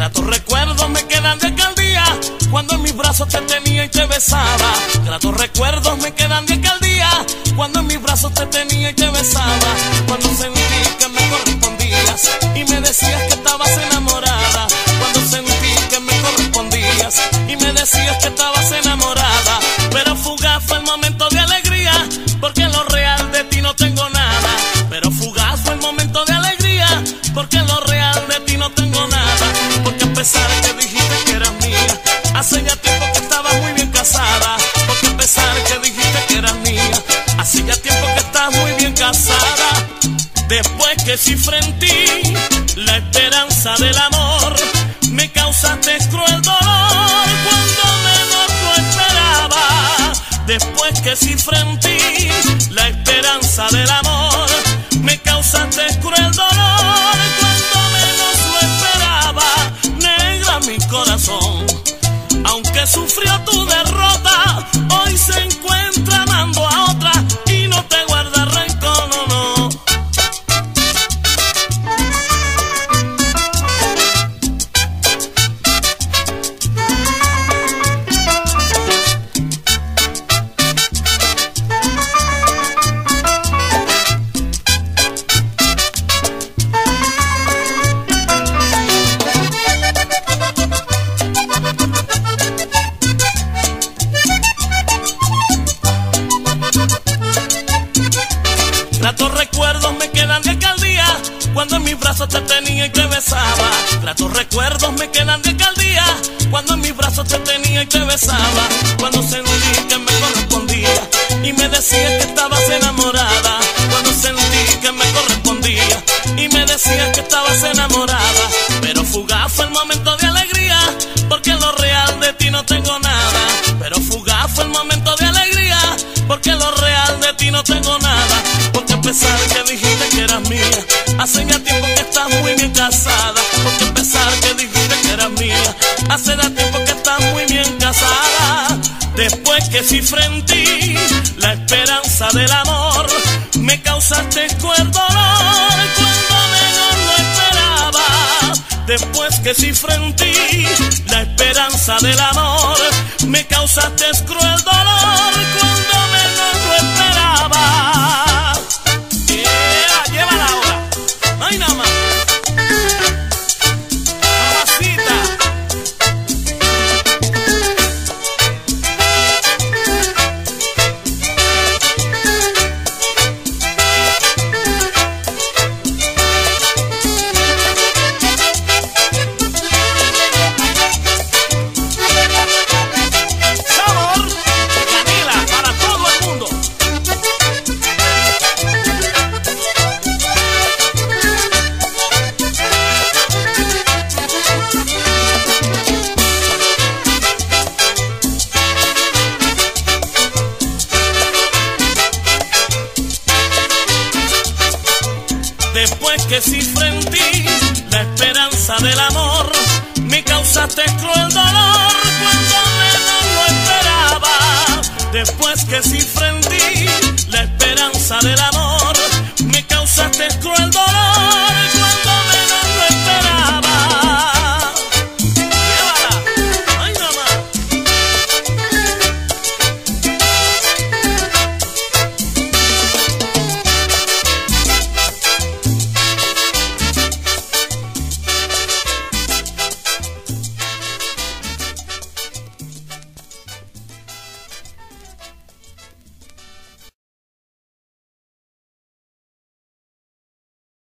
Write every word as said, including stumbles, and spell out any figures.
Gratos recuerdos me quedan de aquel día cuando en mis brazos te tenía y te besaba. Gratos recuerdos me quedan de aquel día cuando en mis brazos te tenía y te besaba. Cuando sentí que me correspondías y me decías que estabas enamorada. Cuando sentí que me correspondías y me decías que estabas enamorada. Pero fugaz fue el momento de alegría, porque en lo real de ti no tengo nada. Pero fugaz fue el momento de alegría, porque en lo real de ti no tengo nada. Porque a pesar de que dijiste que eras mía, hace ya tiempo que estabas muy bien casada. Porque a pesar de que dijiste que eras mía, hace ya tiempo que estás muy bien casada. Después que cifré en ti la esperanza del amor, me causaste cruel dolor cuando menos lo esperaba. Después que cifré en ti la esperanza del amor, me causaste cruel dolor cuando menos lo esperaba. Negra mi corazón, aunque sufrió tu derrota, hoy se encuentra amando a otra y no te guarda rencor, no, no. Gratos recuerdos me quedan de aquel día cuando en mis brazos te tenía y te besaba. Gratos recuerdos me quedan de aquel día cuando en mis brazos te tenía y te besaba. Cuando sentí que me correspondía y me decías que estabas enamorada. Cuando sentí que me correspondía y me decías que estabas enamorada. Pero fugaz fue el momento de alegría, porque en lo real de ti no tengo nada. Pero fugaz fue el momento de alegría, porque en lo real de ti no tengo nada. Porque a pesar de que dijiste que eras mía, hace ya tiempo que estás muy bien casada. Porque a pesar de que dijiste que eras mía, hace ya tiempo que estás muy bien casada. Después que cifré en ti la esperanza del amor, me causaste cruel dolor cuando menos lo esperaba. Después que cifré en ti la esperanza del amor, me causaste cruel dolor cuando menos lo esperaba. Yeah, llévala ahora, no hay nada más. Mamacita. Sabor de Camila para todo el mundo. Después que cifré en ti la esperanza del amor, me causaste cruel dolor cuando menos lo esperaba. Después que cifré en ti la esperanza del amor,